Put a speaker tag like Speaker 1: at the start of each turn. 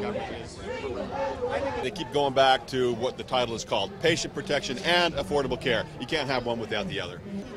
Speaker 1: government is.
Speaker 2: They keep going back to what the title is called, patient protection and affordable care. You can't have one without the other.